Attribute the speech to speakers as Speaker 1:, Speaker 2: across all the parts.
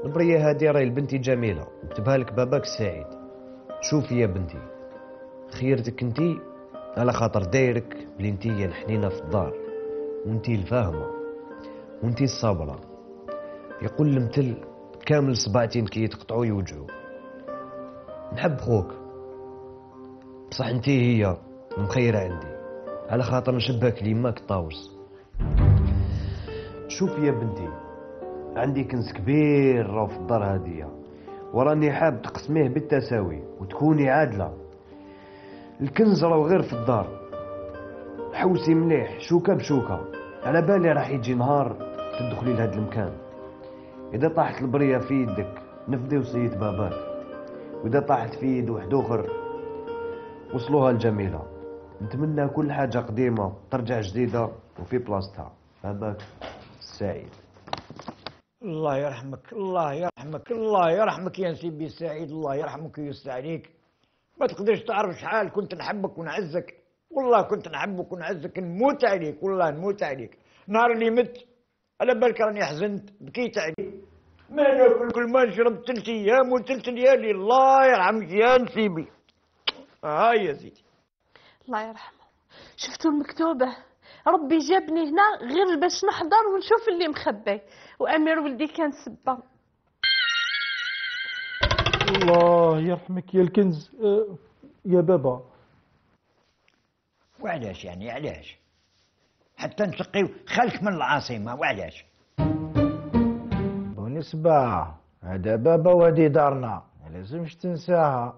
Speaker 1: البريه هادي راهي لبنتي جميله، كتبها لك باباك السعيد. شوفي يا بنتي، خيرتك انتي على خاطر دايرك بلي انتي الحنينه في الدار، وانتي الفاهمه، وانتي الصابره. يقول المثل كامل صباعتين كي يتقطعوا يوجعوا. نحب خوك، بصح انتي هي مخيره عندي على خاطر نشبهك ليماك طاوس. شوفي يا بنتي، عندي كنز كبير راه في الدار هادية، وراني حاب تقسميه بالتساوي وتكوني عادلة. الكنز راه غير في الدار، حوسي مليح شوكة بشوكة، على بالي راح يجي نهار تدخلي لهذا المكان. إذا طاحت البرية في يدك نفدي وصية باباك، وإذا طاحت في يد واحد آخر وصلوها الجميلة. نتمنى كل حاجة قديمة ترجع جديدة وفي بلاصتها. باباك السعيد.
Speaker 2: الله يرحمك، الله يرحمك، الله يرحمك يا سيدي سعيد، الله يرحمك ويوسع عليك. ما تقدرش تعرف شحال كنت نحبك ونعزك، والله كنت نحبك ونعزك، نموت عليك، والله نموت عليك. نهار اللي مت على بالك راني حزنت بكيت عليك. ما ناكل كل ما نشرب 3 ايام و3 ليالي. الله يرحمك يا نسيبي. هاي يا سيدي.
Speaker 3: الله يرحمه. شفتوا المكتوبة؟ ربي جابني هنا غير باش نحضر ونشوف اللي مخبي، وامير ولدي كان سبه.
Speaker 4: الله يرحمك يا الكنز. يا بابا،
Speaker 2: وعلاش يعني علاش؟ حتى نسقيو خلك من العاصمة، وعلاش؟
Speaker 5: بالنسبة هذا بابا وهذه دارنا، ما لازمش تنساها.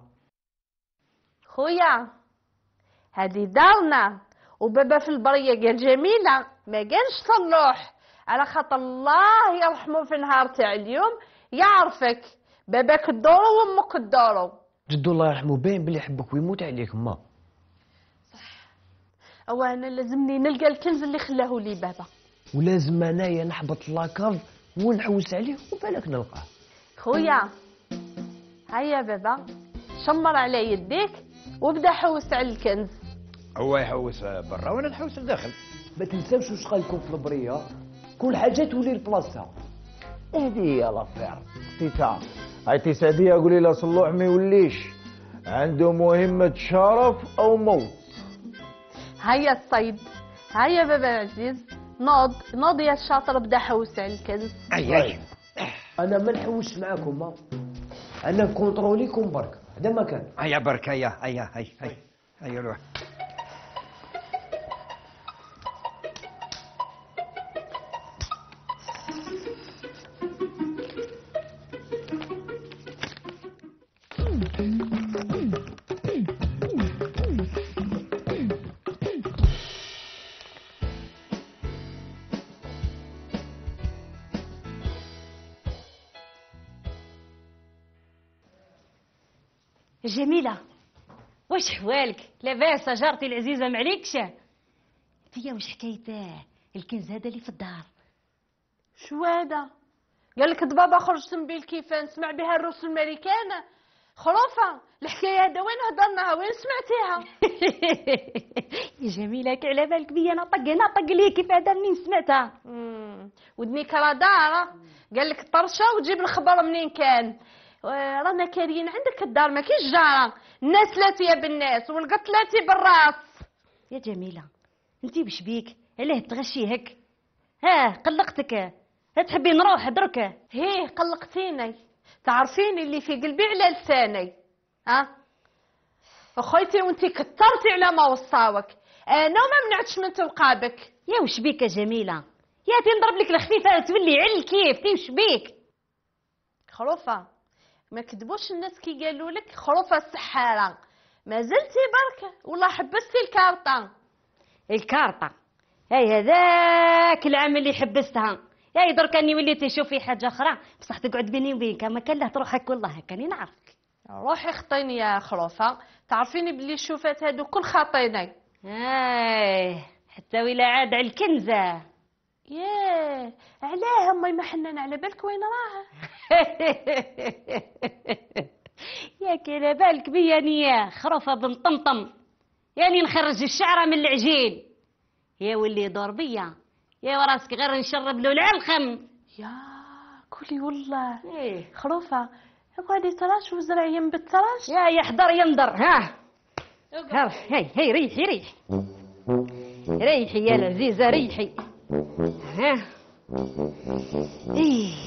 Speaker 3: خويا هذه دارنا، وبابا في البرية قال جميلة ما قالش صلوح، على خاطر الله يرحمه في نهار تاع اليوم يعرفك باباك الدورو وامك الدورو.
Speaker 1: جدو الله يرحمه باين بلي يحبك ويموت عليك ما.
Speaker 3: او انا لازمني نلقى الكنز اللي خلاه لي بابا،
Speaker 1: ولازم انايا نحبط لاكاف ونحوس عليه وبالك نلقاه.
Speaker 3: خويا هيا بابا شمر على يديك وابدا حوس على الكنز.
Speaker 2: هو يحوس برا وانا نحوس لداخل.
Speaker 1: ما تنساوش واش قالكم في البريه، كل حاجه تولي لبلاصتها.
Speaker 5: هذه هي لافير تيتا. هاي تيسعدية قولي لا صلوح ما يوليش عنده مهمة شرف أو موت.
Speaker 3: هيا الصيد، هيا بابا العزيز، نوض يا الشاطر، بدا حوس على الكنز.
Speaker 2: اي
Speaker 1: انا ما نحوسش معاكم ما. انا كونتروليكم برك، هذا ما كان.
Speaker 2: هيا برك، هيا هيا هيا هيا روح.
Speaker 6: جميلة، واش حوالك؟ لاباس جارتي العزيزة معليكش؟ فيا واش حكايته الكنز هذا اللي في الدار؟
Speaker 3: شو هذا؟ قال لك بابا خرجت من بيل كيف نسمع بها الروس الامريكان. خرافة الحكاية هذا وين هضرناها وين سمعتيها؟
Speaker 6: يا جميلة كي على بالك بيا نطق لي كيف هذا منين سمعتها؟
Speaker 3: ودنيك راه دارة. قال لك طرشة وتجيب الخبر منين كان. رانا كاريين عندك الدار ما كاينش جاره، الناس لاتيه بالناس والقط لاتي بالراس.
Speaker 6: يا جميله انتي بش بيك؟ علاه تغشي هك؟ ها قلقتك؟ تحبي نروح درك؟
Speaker 3: هيه قلقتيني، تعرفيني اللي في قلبي على لساني. ها اخويتي وانتي كثرتي على ما وصاوك، انا وما منعتش من توقابك.
Speaker 6: يا وش بيك يا جميله؟ يا تنضرب لك الخفيفه تولي على الكيف. تي وش بيك؟
Speaker 3: خروفه ما كذبوش الناس كي قالوا لك خروفه السحاره، ما زلتي بركه والله حبستي الكارطه.
Speaker 6: الكارطه هاي هذاك العام اللي حبستها. يا درك اني وليتي شوفي حاجه اخرى بصح تقعد بيني وبينك ما كان له تروحك. والله كاني نعرفك.
Speaker 3: روحي خطيني يا خروفه، تعرفيني بلي الشوفات هادو كل خاطيني.
Speaker 6: حتى ولا عاد على الكنزه.
Speaker 3: ياه علاه امي ما حنان على بالك وين راه؟
Speaker 6: يا كلا بالك بيا نيا خروفه بن طمطم، يعني نخرج الشعره من العجين. يا ولي دور بيا يا وراسك غير نشرب له العلخم.
Speaker 3: يا قولي والله
Speaker 6: ايه
Speaker 3: خروفه اقعدي تراش وزرعي بالتراش.
Speaker 6: يا يحضر ينضر. ها هي ريحي ريحي يا العزيزة ريحي. ها إيه.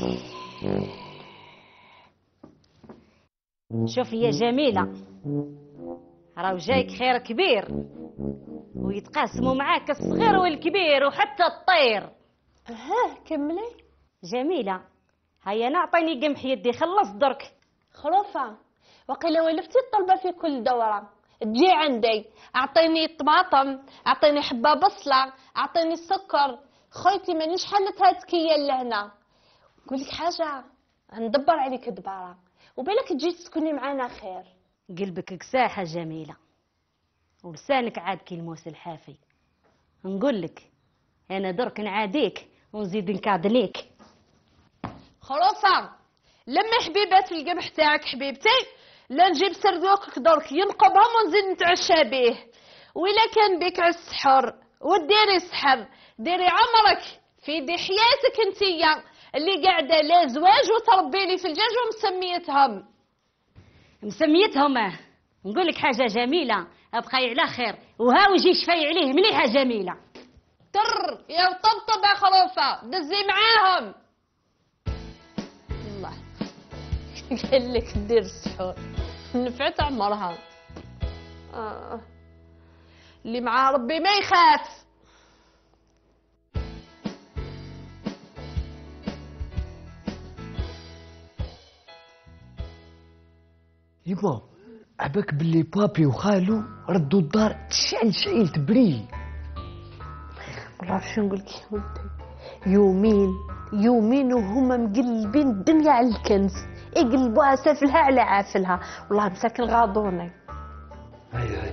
Speaker 6: شوفي يا جميلة، راهو جايك خير كبير ويتقاسموا معاك الصغير والكبير وحتى الطير.
Speaker 3: كملي.
Speaker 6: جميلة هيا نعطيني قمح يدي خلص درك.
Speaker 3: خروفه وقيل ولفتي الطلبه في كل دوره تجي عندي اعطيني طماطم، اعطيني حبه بصله، اعطيني السكر. خويتي مانيش حلت هاد كيا لهنا. نقول لك حاجه، ندبر عليك دباره وبالك تجي تسكني معانا خير.
Speaker 6: قلبك كساحة جميلة ولسانك عاد كالموس الحافي. نقول لك انا درك نعاديك ونزيد نكادنيك.
Speaker 3: خروفه لما حبيبات القمح تاعك حبيبتي لا نجيب سردوقك درك ينقبهم ونزيد نتعشى به. وإلا كان بك على السحر وديري سحر ديري عمرك في دي حياتك انتيا اللي قاعده لا زواج وتربي لي في الدجاج
Speaker 6: مسميتهم. نقول لك حاجه جميله ابقي على خير وها وجي شفاي عليه مليحه جميله.
Speaker 3: تر يا طبطب يا خروفه دزي معاهم. الله قال لك دير السحور نفعت عمرها. اللي مع ربي ما يخاف.
Speaker 2: يبا عباك باللي بابي وخالو ردوا الدار تشعل تبري.
Speaker 3: والله شو نقول لك يا ولدي، يومين وهما مقلبين الدنيا على الكنز، يقلبوها سافلها على عافلها. والله مساكن غاضوني.
Speaker 2: هاي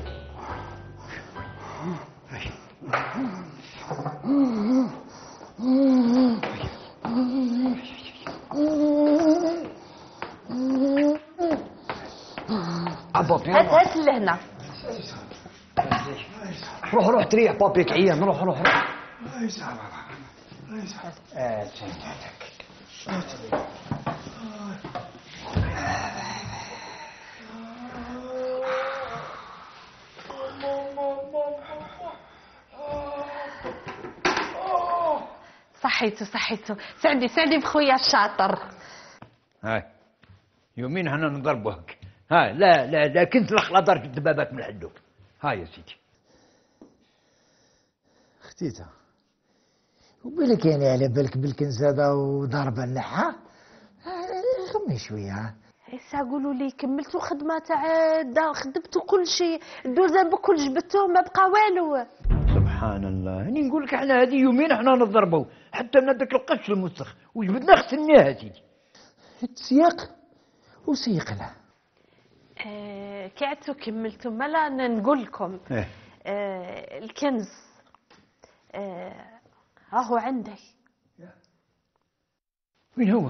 Speaker 3: هات لهنا.
Speaker 2: روح تريح بابيك عيان. روح
Speaker 3: صحيتو سعدي بخويا الشاطر.
Speaker 2: هاي يومين حنا نضربوك. هاي لا كنت الخلاطر في الدبابات من الحدوك. هاي يا سيدي.
Speaker 7: اختيتا وبالك يعني على بالك بالكنز هذا وضربه النحا غمي شويه.
Speaker 3: هسا قولوا لي كملتوا الخدمه تاع خدمتوا كل شيء الدوزه بكل جبتوه ما بقى والو.
Speaker 2: سبحان الله هني نقول لك احنا هذه يومين احنا نضربوا حتى ندك القش المسخ وجبدنا غسلناه سيدي.
Speaker 7: السياق وسيق له.
Speaker 3: كعدتوا كملتوا ملا نقول لكم. الكنز راهو عندي.
Speaker 2: وين هو؟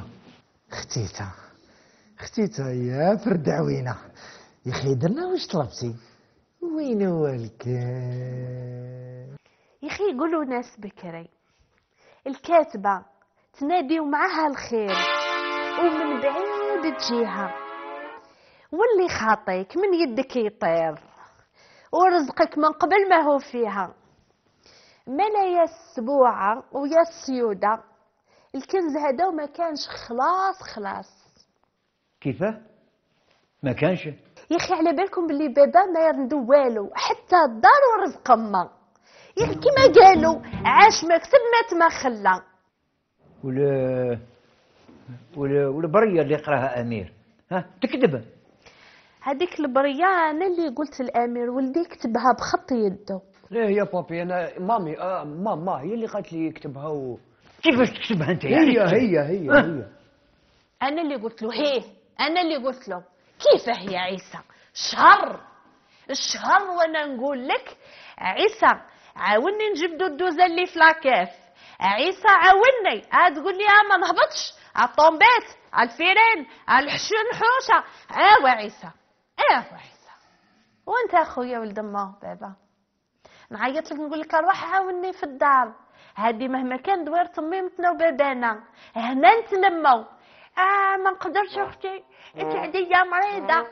Speaker 7: اختيتا يا فرد عوينه يا اخي درنا واش طلبتي. وين هو الكنز
Speaker 3: يا اخي؟ يقولوا ناس بكري الكاتبه تناديو معها الخير ومن بعيد تجيها، واللي خاطيك من يدك يطير ورزقك من قبل ما هو فيها. ملا يا السبوعه ويا السيوده الكنز هذا وما كانش خلاص.
Speaker 2: كيفاه؟ ما كانش
Speaker 3: يا اخي على بالكم باللي بابا ما يردو والو حتى الدار ورزق امه. يا اخي كيما قالوا عاش ما كسب مات ما خلى.
Speaker 2: ولا بريه اللي يقراها امير ها تكذب.
Speaker 3: هذيك البريه انا اللي قلت الامير ولدي يكتبها بخط يده.
Speaker 2: لا يا بابي انا مامي ماما هي اللي قالت لي يكتبها كيفاش تكتبها انت؟ هي
Speaker 3: انا اللي قلت له انا اللي قلت له كيفاه يا عيسى الشهر وانا نقول لك عيسى عاوني نجيب الدوزه اللي في لاكاف. عيسى عاوني تقول لي ما نهبطش على الطومبات على الفيران على الحوشه. عيسى وانت اخويا ولد امه بابا نعيط لك نقول لك روح عاوني في الدار. هذه مهما كان دوار تميمتنا وبابانا هنا نتلموا ما نقدرش اختي، سعدية مريضة،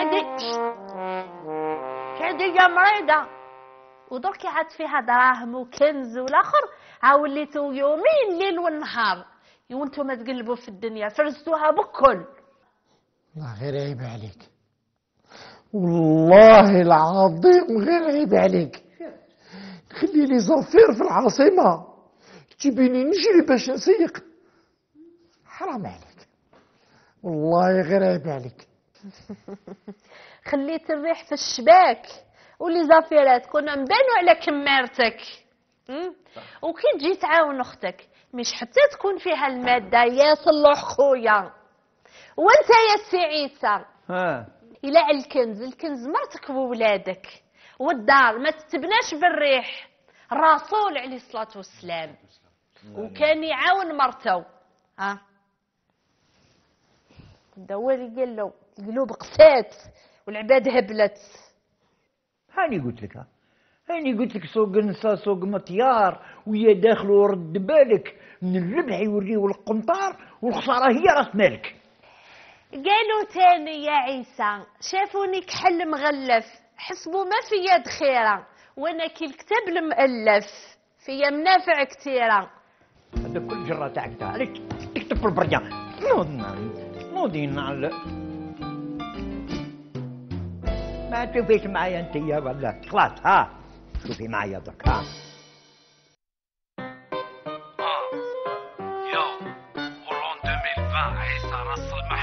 Speaker 3: سعدية مريضة. ودركي عاد فيها دراهم وكنز والاخر وليتو يومين ليل والنهار وانتم تقلبوا في الدنيا فرزتوها بكل.
Speaker 7: الله غير عيب عليك، والله العظيم غير عيب عليك. خلي لي زفير في العاصمة تجيبيني نجري باش نسيق، حرام عليك والله غير عيب عليك.
Speaker 3: خليت الريح في الشباك ولي زفيرات كنا نبانو على كمارتك. وكي تجي تعاون اختك مش حتى تكون فيها المادة يا صلوح خويا. وانت يا سي عيسى إلى الكنز مرتك وولادك، والدار ما تتبناش بالريح. الرسول عليه الصلاة والسلام وكان يعاون مرته. الدوالي قال له القلوب قسات والعباد هبلت.
Speaker 2: هاني قلت لك سوق نسا سوق مطيار ويا داخل ورد بالك من الربح يوريه القنطار والخساره هي راس مالك.
Speaker 3: قالوا تاني يا عيسى شافوني كحل مغلف حسبوا ما في يد خيره، وانا كي الكتاب المؤلف فيا منافع كثيره.
Speaker 2: هذا كل جره تاعك تعرف تكتب في البريان نوضين على ما تشوفيش معايا انت يا ولا خلاص. شوفي معايا درك.
Speaker 8: يو ولون 2020 عيسى راس المحل